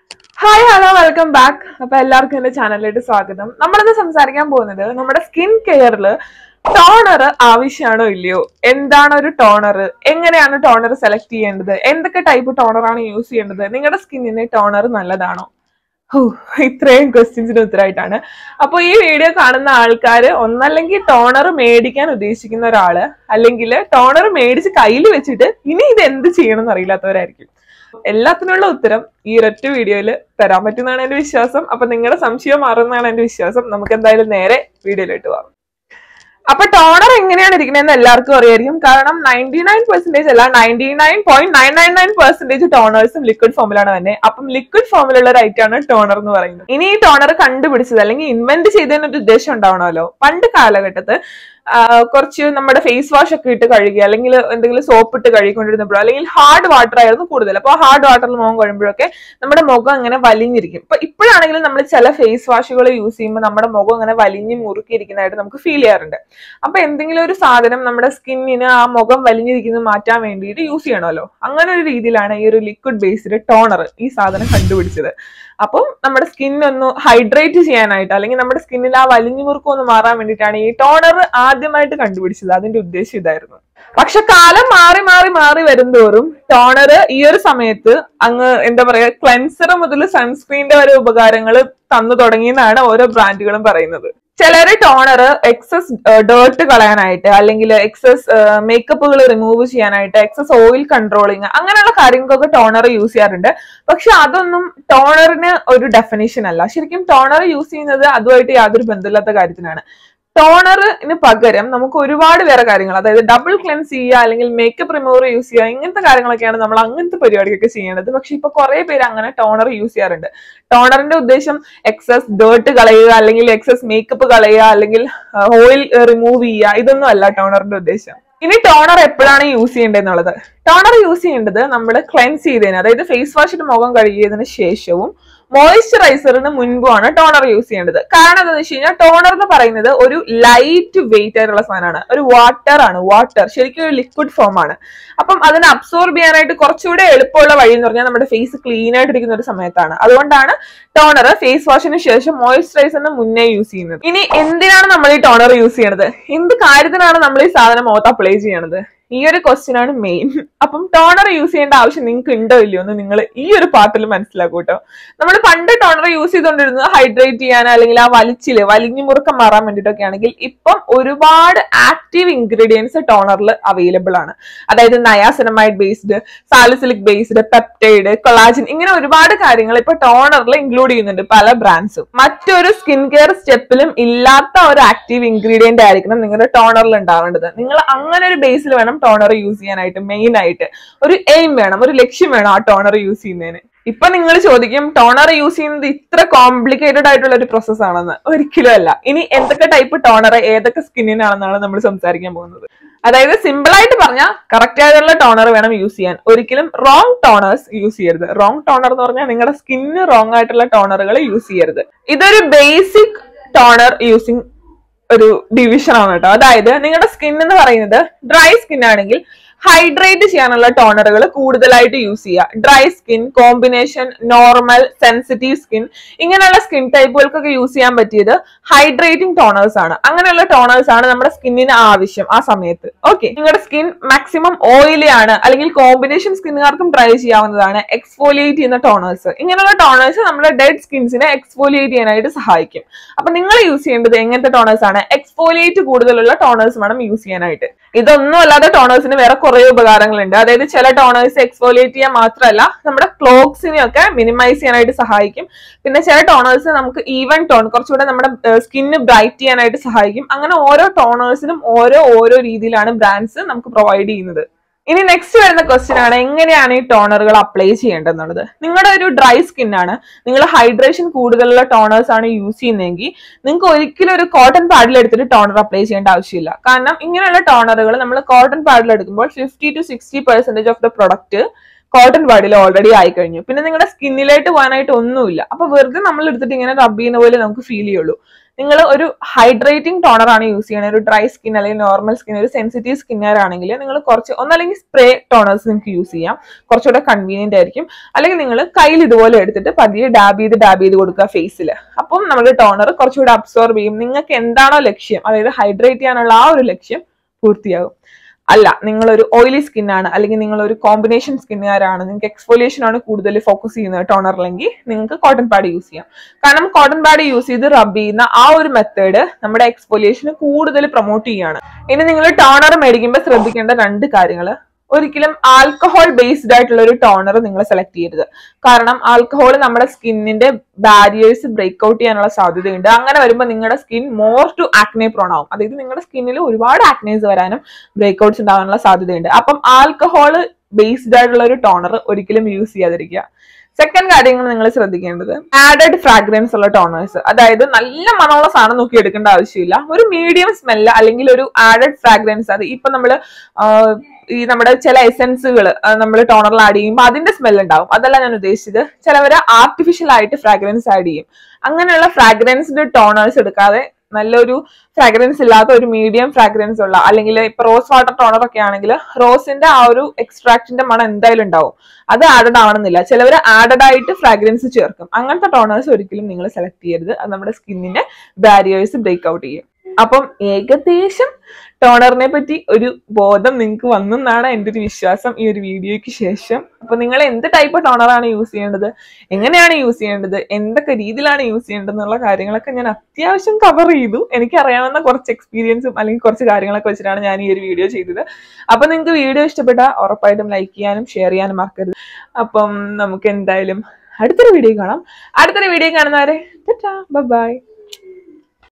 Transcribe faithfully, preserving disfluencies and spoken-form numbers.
Hi hello welcome back. അപ്പൊ എല്ലാവർക്കും എന്റെ ചാനലിലേക്ക് സ്വാഗതം. നമ്മളിന്ന് സംസാരിക്കാൻ പോകുന്നത് നമ്മുടെ സ്കിൻ കെയറിൽ ടോണർ ആവശ്യമാണോ ഇല്ലയോ, എന്താണ് ഒരു ടോണർ, എങ്ങനെയാണ് ടോണർ സെലക്ട് ചെയ്യേണ്ടത്, എന്തൊക്കെ ടൈപ്പ് ടോണറാണ് യൂസ് ചെയ്യേണ്ടത്, നിങ്ങളുടെ സ്കിന്നിന് ടോണർ നല്ലതാണോ? ഓ, ഇത്രയും ക്വസ്റ്റ്യൻസിന് ഉത്തരമായിട്ടാണ്. അപ്പൊ ഈ വീഡിയോ കാണുന്ന ആൾക്കാര് ഒന്നല്ലെങ്കിൽ ടോണർ മേടിക്കാൻ ഉദ്ദേശിക്കുന്ന ഒരാള്, അല്ലെങ്കിൽ ടോണർ മേടിച്ച് കയ്യിൽ വെച്ചിട്ട് ഇനി ഇത് എന്ത് ചെയ്യണം എന്ന് അറിയില്ലാത്തവരായിരിക്കും. എല്ലാത്തിനുള്ള ഉത്തരം ഈ ഒരൊറ്റ വീഡിയോയിൽ തരാൻ പറ്റുന്നതാണ് എന്റെ വിശ്വാസം. അപ്പൊ നിങ്ങളുടെ സംശയം മാറുന്നതാണ് എന്റെ വിശ്വാസം. നമുക്ക് എന്തായാലും നേരെ വീഡിയോയിലോട്ട് പോകാം. അപ്പൊ ടോണർ എങ്ങനെയാണ് ഇരിക്കുന്നതെന്ന് എല്ലാവർക്കും അറിയായിരിക്കും. കാരണം നയൻറ്റി നയൻ പെർസെന്റേജ് അല്ല ninety nine point nine nine nine percentage ടോണേഴ്സും ലിക്വിഡ് ഫോമിലാണ് തന്നെ. അപ്പം ലിക്വിഡ് ഫോമിലുള്ള ഒരു ഐറ്റാണ് ടോണർ എന്ന് പറയുന്നത്. ഇനി ഈ ടോണർ കണ്ടുപിടിച്ചത് അല്ലെങ്കിൽ ഇൻവെന്റ് ചെയ്തതിനൊരു ഉദ്ദേശം ഉണ്ടാവണമല്ലോ. പണ്ട് കാലഘട്ടത്ത് കുറച്ച് നമ്മുടെ ഫേസ് വാഷ് ഒക്കെ ഇട്ട് കഴുകുക, അല്ലെങ്കിൽ എന്തെങ്കിലും സോപ്പ് ഇട്ട് കഴുകിക്കൊണ്ടിരുന്നപ്പോഴോ, അല്ലെങ്കിൽ ഹാർഡ് വാട്ടർ ആയിരുന്നു കൂടുതൽ. അപ്പോൾ ഹാർഡ് വാട്ടറിൽ മുഖം കഴുകുമ്പോഴൊക്കെ നമ്മുടെ മുഖം അങ്ങനെ വലിഞ്ഞിരിക്കും. ഇപ്പൊ ഇപ്പോഴാണെങ്കിലും നമ്മൾ ചില ഫേസ് വാഷുകൾ യൂസ് ചെയ്യുമ്പോൾ നമ്മുടെ മുഖം അങ്ങനെ വലിഞ്ഞ് മുറുക്കിയിരിക്കുന്നതായിട്ട് നമുക്ക് ഫീൽ ചെയ്യാറുണ്ട്. അപ്പൊ എന്തെങ്കിലും ഒരു സാധനം നമ്മുടെ സ്കിന്നിന് ആ മുഖം വലിഞ്ഞിരിക്കുന്നത് മാറ്റാൻ വേണ്ടിയിട്ട് യൂസ് ചെയ്യണമല്ലോ. അങ്ങനെ ഒരു രീതിയിലാണ് ഈ ഒരു ലിക്വിഡ് ബേസ്ഡ് ടോണർ ഈ സാധനം കണ്ടുപിടിച്ചത്. അപ്പം നമ്മുടെ സ്കിന്നൊന്ന് ഹൈഡ്രേറ്റ് ചെയ്യാനായിട്ട്, അല്ലെങ്കിൽ നമ്മുടെ സ്കിന്നിൽ ആ വലിഞ്ഞു മുറുക്കം ഒന്ന് മാറാൻ വേണ്ടിയിട്ടാണ് ഈ ടോണർ ആദ്യമായിട്ട് കണ്ടുപിടിച്ചത്. അതിന്റെ ഉദ്ദേശം ഇതായിരുന്നു. പക്ഷെ കാലം മാറി മാറി മാറി വരുന്തോറും ടോണർ ഈ ഒരു സമയത്ത് അങ്ങ് എന്താ പറയാ, ക്ലെൻസർ മുതൽ സൺസ്ക്രീനിന്റെ വരെ ഉപകാരങ്ങൾ തന്നു തുടങ്ങിയെന്നാണ് ഓരോ ബ്രാൻഡുകളും പറയുന്നത്. ചിലര് ടോണർ എക്സസ് ഡേർട്ട് കളയാനായിട്ട്, അല്ലെങ്കിൽ എക്സസ് മേക്കപ്പുകൾ റിമൂവ് ചെയ്യാനായിട്ട്, എക്സസ് ഓയിൽ കൺട്രോളിങ്, അങ്ങനെയുള്ള കാര്യങ്ങൾക്കൊക്കെ ടോണർ യൂസ് ചെയ്യാറുണ്ട്. പക്ഷെ അതൊന്നും ടോണറിന് ഒരു ഡെഫിനിഷൻ അല്ല. ശരിക്കും ടോണർ യൂസ് ചെയ്യുന്നത് അതുമായിട്ട് യാതൊരു ബന്ധമില്ലാത്ത കാര്യത്തിനാണ്. ടോണറിന് പകരം നമുക്ക് ഒരുപാട് വേറെ കാര്യങ്ങൾ, അതായത് ഡബിൾ ക്ലെൻസ് ചെയ്യുക, അല്ലെങ്കിൽ മേക്കപ്പ് റിമൂവർ യൂസ് ചെയ്യുക, ഇങ്ങനത്തെ കാര്യങ്ങളൊക്കെയാണ് നമ്മൾ അങ്ങനത്തെ പരിപാടിയൊക്കെ ചെയ്യേണ്ടത്. പക്ഷെ ഇപ്പൊ കുറെ പേര് അങ്ങനെ ടോണർ യൂസ് ചെയ്യാറുണ്ട്. ടോണറിന്റെ ഉദ്ദേശം എക്സസ് ഡേർട്ട് കളയുക, അല്ലെങ്കിൽ എക്സസ് മേക്കപ്പ് കളയുക, അല്ലെങ്കിൽ ഓയിൽ റിമൂവ് ചെയ്യുക, ഇതൊന്നും അല്ല ടോണറിന്റെ ഉദ്ദേശം. ഇനി ടോണർ എപ്പോഴാണ് യൂസ് ചെയ്യേണ്ടതെന്നുള്ളത്. ടോണർ യൂസ് ചെയ്യേണ്ടത് നമ്മൾ ക്ലെൻസ് ചെയ്തതിന്, അതായത് ഫേസ് വാഷിട്ട് മുഖം കഴുകിയതിന് ശേഷവും മോയിസ്ചറൈസറിന് മുൻപുമാണ് ടോണർ യൂസ് ചെയ്യേണ്ടത്. കാരണം എന്താണെന്ന് വെച്ച് കഴിഞ്ഞാൽ ടോണർ എന്ന് പറയുന്നത് ഒരു ലൈറ്റ് വെയിറ്റ് ആയിട്ടുള്ള സാധനമാണ്. ഒരു വാട്ടർ ആണ്, വാട്ടർ ശരിക്കും ഒരു ലിക്വിഡ് ഫോം ആണ്. അപ്പം അതിനെ അബ്സോർബ് ചെയ്യാനായിട്ട് കുറച്ചുകൂടെ എളുപ്പമുള്ള വഴി എന്ന് പറഞ്ഞാൽ നമ്മുടെ ഫേസ് ക്ലീൻ ആയിട്ടിരിക്കുന്ന ഒരു സമയത്താണ്. അതുകൊണ്ടാണ് ടോണർ ഫേസ് വാഷിന് ശേഷം മോയിസ്ചറൈസറിന് മുന്നേ യൂസ് ചെയ്യുന്നത്. ഇനി എന്തിനാണ് നമ്മൾ ഈ ടോണർ യൂസ് ചെയ്യണത്, എന്ത് കാര്യത്തിനാണ് നമ്മൾ ഈ സാധനം മുഖത്ത് അപ്ലൈ ചെയ്യണത്, ഈ ഒരു ക്വസ്റ്റ്യൻ ആണ് മെയിൻ. അപ്പം ടോണർ യൂസ് ചെയ്യേണ്ട ആവശ്യം നിങ്ങൾക്ക് ഉണ്ടോ ഇല്ലയോ എന്ന് നിങ്ങൾ ഈ ഒരു പാർട്ടിൽ മനസ്സിലാക്കും കേട്ടോ. നമ്മൾ പണ്ട് ടോണർ യൂസ് ചെയ്തുകൊണ്ടിരുന്നത് ഹൈഡ്രേറ്റ് ചെയ്യാൻ, അല്ലെങ്കിൽ ആ വലിച്ചില് വലിഞ്ഞു മുറുക്കം മാറാൻ വേണ്ടിയിട്ടൊക്കെ ആണെങ്കിൽ ഇപ്പം ഒരുപാട് ആക്റ്റീവ് ഇൻഗ്രീഡിയൻസ് ടോണറിൽ അവൈലബിൾ ആണ്. അതായത് niacinamide based, salicylic based, peptide, collagen, ഇങ്ങനെ ഒരുപാട് കാര്യങ്ങൾ ഇപ്പൊ ടോണറിൽ ഇൻക്ലൂഡ് ചെയ്യുന്നുണ്ട് പല ബ്രാൻഡ്സും. മറ്റൊരു സ്കിൻ കെയർ സ്റ്റെപ്പിലും ഇല്ലാത്ത ഒരു ആക്റ്റീവ് ഇൻഗ്രീഡിയന്റ് ആയിരിക്കണം നിങ്ങളുടെ ടോണറിൽ ഉണ്ടാവേണ്ടത്. നിങ്ങൾ അങ്ങനെ ഒരു ബേസിൽ വേണം ടോണർ യൂസ് ചെയ്യാനായിട്ട്. മെയിൻ ആയിട്ട് ഒരു എയിം വേണം, ഒരു ലക്ഷ്യം വേണം ആ ടോണർ യൂസ് ചെയ്യുന്നതിന്. ഇപ്പൊ നിങ്ങൾ ചോദിക്കും ടോണർ യൂസ് ചെയ്യുന്നത് ഇത്ര കോംപ്ലിക്കേറ്റഡ് ആയിട്ടുള്ള ഒരു പ്രോസസ് ആണെന്ന്. ഒരിക്കലും അല്ല. ഇനി എന്തൊക്കെ ടൈപ്പ് ടോണർ ഏതൊക്കെ സ്കിന്നിനാണെന്നാണ് നമ്മൾ സംസാരിക്കാൻ പോകുന്നത്. അതായത് സിമ്പിൾ ആയിട്ട് പറഞ്ഞാൽ കറക്റ്റ് ആയിട്ടുള്ള ടോണർ വേണം യൂസ് ചെയ്യാൻ. ഒരിക്കലും റോങ് ടോണേഴ്സ് യൂസ് ചെയ്യരുത്. റോങ് ടോണർ എന്ന് പറഞ്ഞാൽ നിങ്ങളുടെ സ്കിന്നിന് റോങ് ആയിട്ടുള്ള ടോണറുകൾ യൂസ് ചെയ്യരുത്. ഇതൊരു ബേസിക് ടോണർ യൂസിങ് ഒരു ഡിവിഷൻ ആണ് കേട്ടോ. അതായത് നിങ്ങളുടെ സ്കിൻ എന്ന് പറയുന്നത് ഡ്രൈ സ്കിൻ ആണെങ്കിൽ ഹൈഡ്രേറ്റ് ചെയ്യാനുള്ള ടോണറുകൾ കൂടുതലായിട്ട് യൂസ് ചെയ്യുക. Dry skin, combination, normal, sensitive skin, ഇങ്ങനെയുള്ള സ്കിൻ ടൈപ്പുകൾക്കൊക്കെ യൂസ് ചെയ്യാൻ പറ്റിയത് ഹൈഡ്രേറ്റിംഗ് ടോണേഴ്സ് ആണ്. അങ്ങനെയുള്ള ടോണേഴ്സ് ആണ് നമ്മുടെ സ്കിന്നിന് ആവശ്യം ആ സമയത്ത്. ഓക്കെ, നിങ്ങളുടെ സ്കിൻ മാക്സിമം ഓയിലി ആണ്, അല്ലെങ്കിൽ കോമ്പിനേഷൻ സ്കിന്നുകാർക്കും ട്രൈ ചെയ്യാവുന്നതാണ് എക്സ്ഫോലിയേറ്റ് ചെയ്യുന്ന ടോണേഴ്സ്. ഇങ്ങനെയുള്ള ടോണേഴ്സ് നമ്മുടെ ഡെഡ് സ്കിൻസിനെ എക്സ്ഫോലിയേറ്റ് ചെയ്യാനായിട്ട് സഹായിക്കും. അപ്പൊ നിങ്ങൾ യൂസ് ചെയ്യേണ്ടത് എങ്ങനത്തെ ടോണേഴ്സ് ആണ്? എക്സ്ഫോലിയേറ്റ് കൂടുതലുള്ള ടോണേഴ്സ് വേണം യൂസ് ചെയ്യാനായിട്ട്. ഇതൊന്നും അല്ലാതെ ടോണേഴ്സിന് വേറെ കുറെ ഉപകാരങ്ങളുണ്ട്. അതായത് ചില ടോണേഴ്സ് എക്സ്ഫോലിയേറ്റ് ചെയ്യാൻ മാത്രമല്ല നമ്മുടെ ക്ലോഗ്സിനെയൊക്കെ മിനിമൈസ് ചെയ്യാനായിട്ട് സഹായിക്കും. പിന്നെ ചില ടോണേഴ്സ് നമുക്ക് ഈവൻ ടോൺ, കുറച്ചുകൂടെ നമ്മുടെ സ്കിന്ന് ബ്രൈറ്റ് ചെയ്യാനായിട്ട് സഹായിക്കും. അങ്ങനെ ഓരോ ടോണേഴ്സിനും ഓരോ ഓരോ രീതിയിലാണ് ബ്രാൻഡ്സ് നമുക്ക് പ്രൊവൈഡ് ചെയ്യുന്നത്. ഇനി നെക്സ്റ്റ് വരുന്ന ക്വസ്റ്റ്യൻ ആണ് എങ്ങനെയാണ് ഈ ടോണറുകൾ അപ്ലൈ ചെയ്യേണ്ടതെന്നുള്ളത്. നിങ്ങളുടെ ഒരു ഡ്രൈ സ്കിൻ ആണ്, നിങ്ങൾ ഹൈഡ്രേഷൻ കൂടുതലുള്ള ടോണേഴ്സ് ആണ് യൂസ് ചെയ്യുന്നതെങ്കിൽ നിങ്ങൾക്ക് ഒരിക്കലും ഒരു കോട്ടൺ പാഡിൽ എടുത്തിട്ട് ടോണർ അപ്ലൈ ചെയ്യേണ്ട ആവശ്യമില്ല. കാരണം ഇങ്ങനെയുള്ള ടോണറുകൾ നമ്മൾ കോട്ടൺ പാഡിൽ എടുക്കുമ്പോൾ fifty to sixty percentage of the product cotton പാഡിൽ ഓൾറെഡി ആയി കഴിഞ്ഞു. പിന്നെ നിങ്ങളുടെ സ്കിന്നിലായിട്ട് പോകാനായിട്ട് ഒന്നുമില്ല. അപ്പൊ വെറുതെ നമ്മൾ എടുത്തിട്ട് ഇങ്ങനെ റബ് ചെയ്യുന്ന പോലെ നമുക്ക് ഫീൽ ചെയ്യുള്ളൂ. നിങ്ങൾ ഒരു ഹൈഡ്രേറ്റിംഗ് ടോണർ ആണ് യൂസ് ചെയ്യണത്, ഒരു ഡ്രൈ സ്കിൻ അല്ലെങ്കിൽ നോർമൽ സ്കിൻ, ഒരു സെൻസിറ്റീവ് സ്കിന്നറാണെങ്കിൽ നിങ്ങൾ കുറച്ച് ഒന്നല്ലെങ്കിൽ സ്പ്രേ ടോണേഴ്സ് നിങ്ങൾക്ക് യൂസ് ചെയ്യാം, കുറച്ചുകൂടെ കൺവീനിയന്റ് ആയിരിക്കും. അല്ലെങ്കിൽ നിങ്ങൾ കയ്യിൽ ഇതുപോലെ എടുത്തിട്ട് പതിയെ ഡാബ് ചെയ്ത് ഡാബ് ചെയ്ത് കൊടുക്കുക ഫേസിൽ. അപ്പം നമ്മുടെ ടോണർ കുറച്ചുകൂടെ അബ്സോർബ് ചെയ്യും. നിങ്ങൾക്ക് എന്താണോ ലക്ഷ്യം, അതായത് ഹൈഡ്രേറ്റ് ചെയ്യാനുള്ള ആ ഒരു ലക്ഷ്യം പൂർത്തിയാകും. അല്ല, നിങ്ങളൊരു ഓയിലി സ്കിന്നാണ് അല്ലെങ്കിൽ നിങ്ങളൊരു കോമ്പിനേഷൻ സ്കിന്നുകാരാണ്, നിങ്ങൾക്ക് എക്സ്ഫോലിയേഷൻ ആണ് കൂടുതൽ ഫോക്കസ് ചെയ്യുന്നത് ടോണറിലെങ്കിൽ നിങ്ങൾക്ക് കോട്ടൺ പാഡ് യൂസ് ചെയ്യാം. കാരണം കോട്ടൺ പാഡ് യൂസ് ചെയ്ത് റബ് ചെയ്യുന്ന ആ ഒരു മെത്തേഡ് നമ്മുടെ എക്സ്ഫോലിയേഷന് കൂടുതൽ പ്രൊമോട്ട് ചെയ്യാണ്. ഇനി നിങ്ങൾ ടോണർ മേടിക്കുമ്പോൾ ശ്രദ്ധിക്കേണ്ട രണ്ട് കാര്യങ്ങൾ. ഒരിക്കലും ആൽക്കഹോൾ ബേസ്ഡ് ആയിട്ടുള്ള ഒരു ടോണർ നിങ്ങൾ സെലക്ട് ചെയ്യരുത്. കാരണം ആൽക്കഹോൾ നമ്മുടെ സ്കിന്നിന്റെ ബാരിയേഴ്സ് ബ്രേക്ക് ഔട്ട് ചെയ്യാനുള്ള സാധ്യതയുണ്ട്. അങ്ങനെ വരുമ്പോൾ നിങ്ങളുടെ skin more to acne prone ആവും. അതായത് നിങ്ങളുടെ സ്കിന്നിൽ ഒരുപാട് ആക്നേസ് വരാനും ബ്രേക്ക് ഔട്ട്സ് ഉണ്ടാകാനുള്ള സാധ്യതയുണ്ട്. അപ്പം ആൽക്കഹോൾ ബേസ്ഡ് ആയിട്ടുള്ള ഒരു ടോണർ ഒരിക്കലും യൂസ് ചെയ്യാതിരിക്കുക. സെക്കൻഡ് കാര്യങ്ങൾ നിങ്ങൾ ശ്രദ്ധിക്കേണ്ടത് ആഡഡ് ഫ്രാഗ്രൻസ് ഉള്ള ടോണേഴ്സ്, അതായത് നല്ല മണമുള്ള സാധനം നോക്കി എടുക്കേണ്ട ആവശ്യമില്ല. ഒരു മീഡിയം സ്മെല്ല് അല്ലെങ്കിൽ ഒരു ആഡഡ് ഫ്രാഗ്രൻസ്, അത് ഇപ്പൊ നമ്മള് ഈ നമ്മുടെ ചില എസെൻസുകൾ നമ്മൾ ടോണറിൽ ആഡ് ചെയ്യുമ്പോൾ അതിന്റെ സ്മെൽ ഉണ്ടാവും. അതല്ല ഞാൻ ഉദ്ദേശിച്ചത്. ചിലവര് ആർട്ടിഫിഷ്യൽ ആയിട്ട് ഫ്രാഗ്രൻസ് ആഡ് ചെയ്യും. അങ്ങനെയുള്ള ഫ്രാഗ്രൻസ്ഡ് ടോണേഴ്സ് എടുക്കാതെ നല്ലൊരു ഫ്രാഗ്രൻസ് ഇല്ലാത്ത ഒരു മീഡിയം ഫ്രാഗ്രൻസ് ഉള്ള, അല്ലെങ്കിൽ ഇപ്പൊ റോസ് വാട്ടർ ടോണർ ഒക്കെ ആണെങ്കിൽ റോസിന്റെ ആ ഒരു എക്സ്ട്രാക്റ്റിന്റെ മണം എന്തായാലും ഉണ്ടാവും. അത് ആഡഡ് ആവണമെന്നില്ല. ചിലവർ ആഡഡ് ആയിട്ട് ഫ്രാഗ്രൻസ് ചേർക്കും. അങ്ങനത്തെ ടോണേഴ്സ് ഒരിക്കലും നിങ്ങൾ സെലക്ട് ചെയ്യരുത്. അത് നമ്മുടെ സ്കിന്നിന്റെ ബാരിയേഴ്സ് ബ്രേക്ക് ഔട്ട് ചെയ്യും. അപ്പം ഏകദേശം ടോണറിനെ പറ്റി ഒരു ബോധം നിങ്ങൾക്ക് വന്നെന്നാണ് എൻ്റെ ഒരു വിശ്വാസം ഈ ഒരു വീഡിയോയ്ക്ക് ശേഷം. അപ്പൊ നിങ്ങൾ എന്ത് ടൈപ്പ് ടോണറാണ് യൂസ് ചെയ്യേണ്ടത്, എങ്ങനെയാണ് യൂസ് ചെയ്യേണ്ടത്, എന്തൊക്കെ രീതിയിലാണ് യൂസ് ചെയ്യേണ്ടത് എന്നുള്ള കാര്യങ്ങളൊക്കെ ഞാൻ അത്യാവശ്യം കവർ ചെയ്തു. എനിക്കറിയാവുന്ന കുറച്ച് എക്സ്പീരിയൻസും അല്ലെങ്കിൽ കുറച്ച് കാര്യങ്ങളൊക്കെ വെച്ചിട്ടാണ് ഞാൻ ഈ ഒരു വീഡിയോ ചെയ്തത്. അപ്പൊ നിങ്ങൾക്ക് വീഡിയോ ഇഷ്ടപ്പെട്ടാൽ ഉറപ്പായിട്ടും ലൈക്ക് ചെയ്യാനും ഷെയർ ചെയ്യാനും മറക്കരുത്. അപ്പം നമുക്ക് എന്തായാലും അടുത്തൊരു വീഡിയോ കാണാം. അടുത്തൊരു വീഡിയോ കാണുന്നവരെ ബൈ ബൈ.